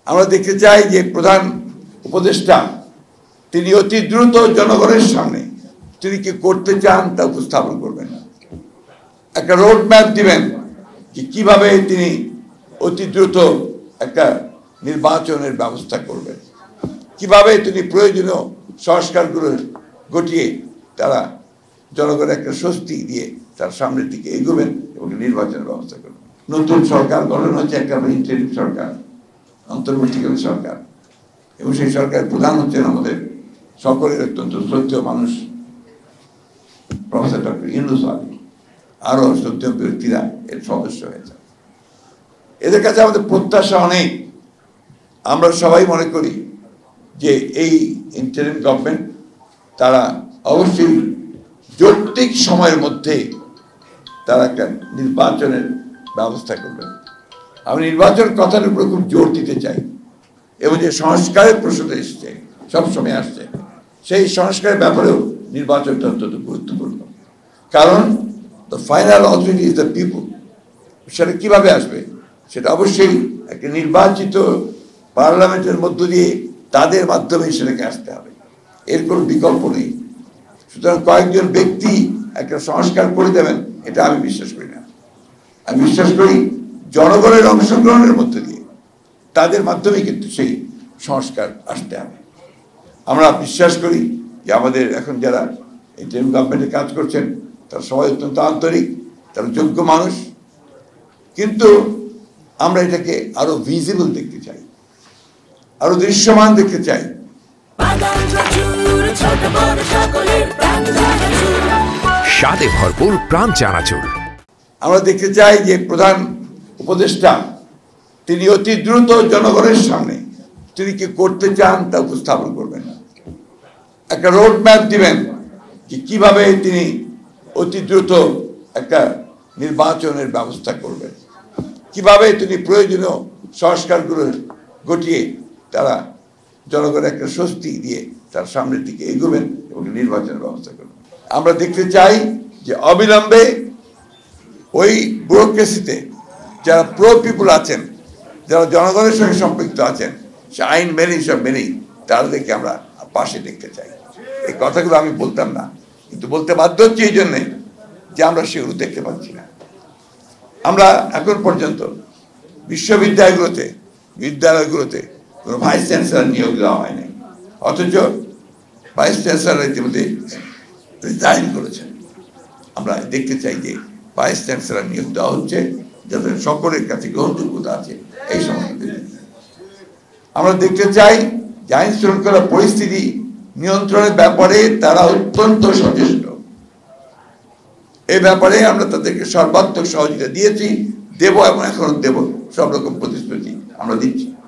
আমরা দেখতে চাই যে প্রধান উপদেষ্টা তিনি অতি দ্রুত জনগণের সামনে তিনি কি করতে চান তা উপস্থাপন করবেন, একটা রোড ম্যাপ দিবেন যে কিভাবে তিনি অতি দ্রুত একটা নির্বাচনের ব্যবস্থা করবেন, কিভাবে তিনি প্রয়োজনীয় সংস্কারগুলো ঘটিয়ে তারা জনগণের একটা স্বস্তি দিয়ে তার সামনের দিকে এগোবেন এবং নির্বাচনের ব্যবস্থা করবেন। নতুন সরকার গঠন হচ্ছে, একটা ইন্টারিম সরকার, অন্তর্বর্তীকালীন সরকার, এবং সেই সরকারের প্রধান হচ্ছেন আমাদের সকলের অত্যন্ত শ্রদ্ধেয় মানুষ প্রফেসর ডক্টর ইউনূস আলী, আরো শ্রদ্ধেয় ব্যক্তিরা এর সদস্য হয়েছে। এদের কাছে আমাদের প্রত্যাশা অনেক। আমরা সবাই মনে করি যে এই ইন্টারিম গভর্নমেন্ট তারা অবশ্যই যৌক্তিক সময়ের মধ্যে তারা একটা নির্বাচনের ব্যবস্থা করবেন। আমি নির্বাচন কথার উপরে খুব জোর দিতে চাই, এবং যে সংস্কারের প্রশ্নটা এসছে সবসময় আসছে, সেই সংস্কারের ব্যাপারেও নির্বাচনটা অত্যন্ত গুরুত্বপূর্ণ, কারণ the final authority is the people. সেটা কিভাবে আসবে, সেটা অবশ্যই একটা নির্বাচিত পার্লামেন্টের মধ্য দিয়ে তাদের মাধ্যমে সেটাকে আসতে হবে, এর কোনো বিকল্প নেই। সুতরাং কয়েকজন ব্যক্তি একটা সংস্কার করে দেবেন এটা আমি বিশ্বাস করি না। আমি বিশ্বাস করি জনগণের অংশগ্রহণের মধ্য দিয়ে তাদের মাধ্যমে কিন্তু সেই সংস্কার আসতে হবে। আমরা বিশ্বাস করি যে আমাদের এখন যারা ইন্টারিম গভর্নমেন্টে কাজ করছেন তারা সবাই অত্যন্ত আন্তরিক, তারা যোগ্য মানুষ, কিন্তু আমরা এটাকে আরো ভিজিবল দেখতে চাই, আরো দৃশ্যমান দেখতে চাই। স্বাদে ভরপুর প্রাণ চানাচুর। আমরা দেখতে চাই যে প্রধান উপদেষ্টা তিনি অতি দ্রুত জনগণের সামনে তিনি কি করতে চান তা উপস্থাপন করবেন, একটা রোড ম্যাপ দিবেন যে কিভাবে তিনি অতি দ্রুত একটা নির্বাচনের ব্যবস্থা করবেন, কিভাবে তিনি প্রয়োজনীয় সংস্কারগুলো ঘটিয়ে তারা জনগণের একটা স্বস্তি দিয়ে তার সামনের দিকে এগোবেন এবং নির্বাচনের ব্যবস্থা করবেন। আমরা দেখতে চাই যে অবিলম্বে ওই ব্যুরোক্রেসিতে যারা প্রো পিপুল আছেন, যারা জনগণের সঙ্গে সম্পৃক্ত আছেন, সে আইন মেনেই সব মেনেই তাদেরকে আমরা পাশে দেখতে চাই। এই কথাগুলো আমি বলতাম না, কিন্তু বলতে বাধ্য হচ্ছি এই জন্যে যে আমরা সেগুলো দেখতে পাচ্ছি না। আমরা এখন পর্যন্ত বিদ্যালয়গুলোতে কোনো ভাইস চ্যান্সেলর নিয়োগ দেওয়া হয়নি, অথচ ভাইস চ্যান্সেলর ইতিমধ্যে রিজাইন করেছেন। আমরা দেখতে চাই যে ভাইস চ্যান্সেলর নিয়োগ দেওয়া হচ্ছে যাদের সকলের কাছে গ্রহণযোগ্যতা আছে এই সমস্ত। আমরা দেখতে চাই যে আইন শৃঙ্খলা পরিস্থিতি নিয়ন্ত্রণের ব্যাপারে তারা অত্যন্ত সচেষ্ট। এই ব্যাপারে আমরা তাদেরকে সর্বাত্মক সহযোগিতা দিয়েছি, দেব এবং এখন দেব, সব রকম প্রতিশ্রুতি আমরা দিচ্ছি।